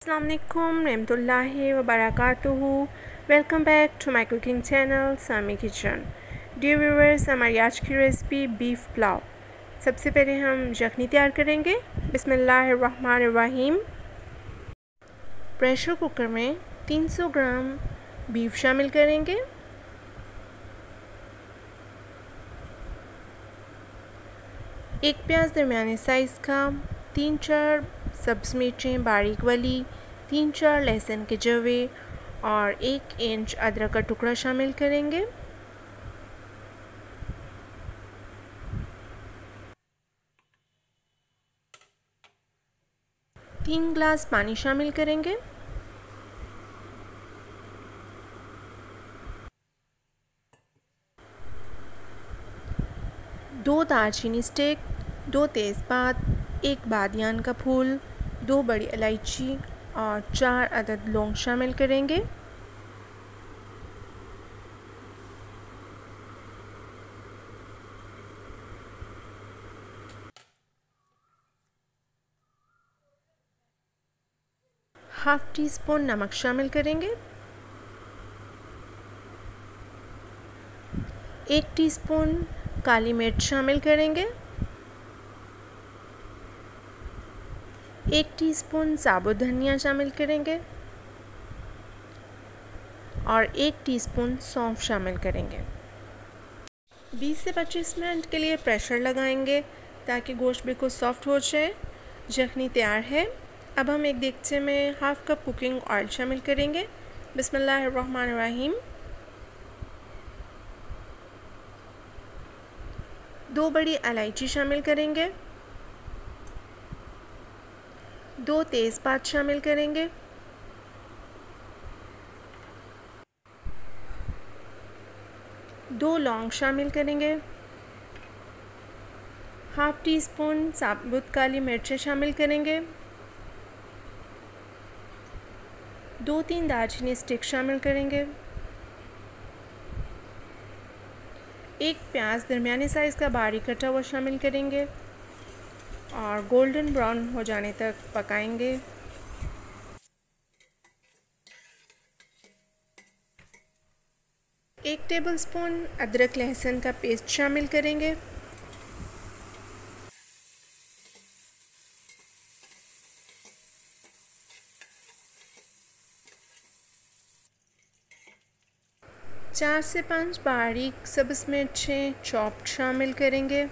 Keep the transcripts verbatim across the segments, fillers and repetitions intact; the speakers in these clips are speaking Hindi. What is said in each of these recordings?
अस्सलाम वालेकुम रहमतुल्लाहि व बरकातुहू। Welcome back to my cooking channel Sami kitchen. Dear viewers, हमारी आज की रेसिपी बीफ पुलाव। सबसे पहले हम यखनी तैयार करेंगे। बिस्मिल्लाहिर्रहमानिर्रहीम। प्रेशर कुकर में तीन सौ ग्राम बीफ शामिल करेंगे। एक प्याज दरमियाने साइज़ का, तीन चार सब्ज़ मिर्चें बारीक वाली, तीन चार लहसुन के जवे और एक इंच अदरक का टुकड़ा शामिल करेंगे। तीन ग्लास पानी शामिल करेंगे। दो दालचीनी स्टिक, दो तेज़पात, एक बादियान का फूल, दो बड़ी इलायची और चार अदद लौंग शामिल करेंगे। हाफ टी स्पून नमक शामिल करेंगे। एक टीस्पून काली मिर्च शामिल करेंगे। एक टीस्पून साबुत धनिया शामिल करेंगे और एक टीस्पून सौंफ शामिल करेंगे। बीस से पच्चीस मिनट के लिए प्रेशर लगाएंगे ताकि गोश्त बिल्कुल सॉफ्ट हो जाए। यखनी तैयार है। अब हम एक देगचे में हाफ कप कुकिंग ऑयल शामिल करेंगे। बिस्मिल्लाहिर्रहमानिर्रहीम। दो बड़ी इलायची शामिल करेंगे, दो तेज़पात शामिल करेंगे, दो लौंग शामिल करेंगे, हाफ टी स्पून साबुत काली मिर्चें शामिल करेंगे, दो तीन दालचीनी स्टिक शामिल करेंगे, एक प्याज दरमियाने साइज़ का बारीक कटा हुआ शामिल करेंगे और गोल्डन ब्राउन हो जाने तक पकाएंगे। एक टेबलस्पून अदरक लहसुन का पेस्ट शामिल करेंगे। चार से पाँच बारीक सब्ज़ मिर्चें चॉप्ड शामिल करेंगे।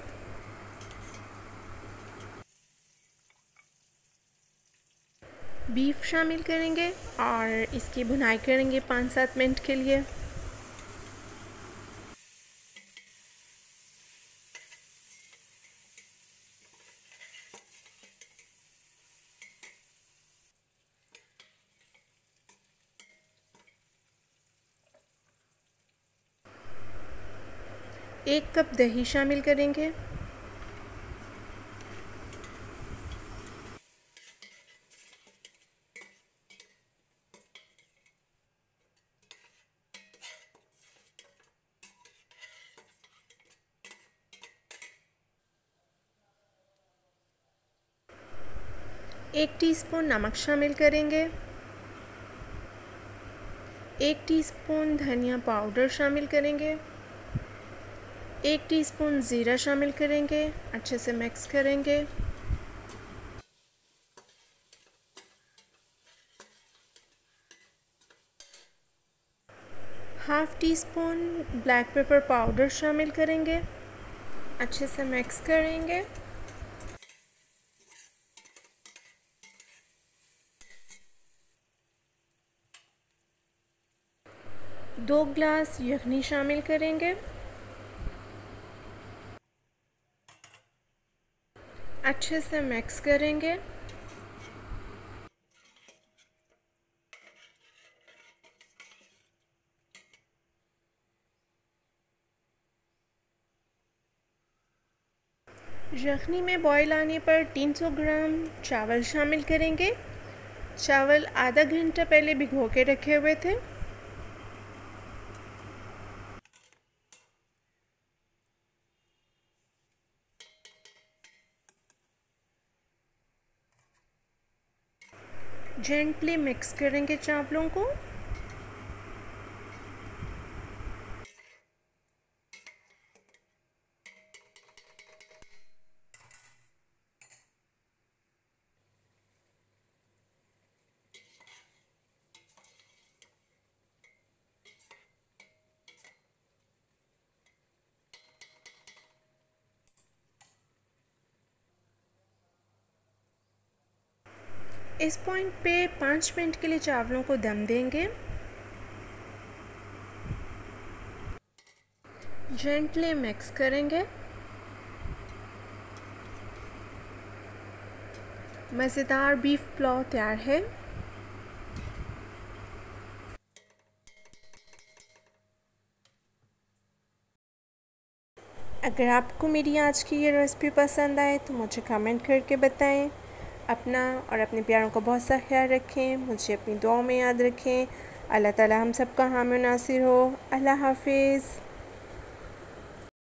बीफ शामिल करेंगे और इसकी भुनाई करेंगे पाँच सात मिनट के लिए। एक कप दही शामिल करेंगे। एक टीस्पून नमक शामिल करेंगे। एक टीस्पून धनिया पाउडर शामिल करेंगे। एक टीस्पून ज़ीरा शामिल करेंगे। अच्छे से मिक्स करेंगे। Half teaspoon black pepper powder शामिल करेंगे। अच्छे से मिक्स करेंगे। दो ग्लास यखनी शामिल करेंगे। अच्छे से मिक्स करेंगे। यखनी में बॉईल आने पर तीन सौ ग्राम चावल शामिल करेंगे। चावल आधा घंटा पहले भिगो के रखे हुए थे। जेंटली मिक्स करेंगे चावलों को। इस पॉइंट पे पाँच मिनट के लिए चावलों को दम देंगे। जेंटली मिक्स करेंगे। मज़ेदार बीफ पुलाव तैयार है। अगर आपको मेरी आज की ये रेसिपी पसंद आए तो मुझे कमेंट करके बताएं। अपना और अपने प्यारों का बहुत सा ख्याल रखें। मुझे अपनी दुआओं में याद रखें। अल्लाह ताला हम सबका हामी नासिर हो। अल्लाह हाफिज़।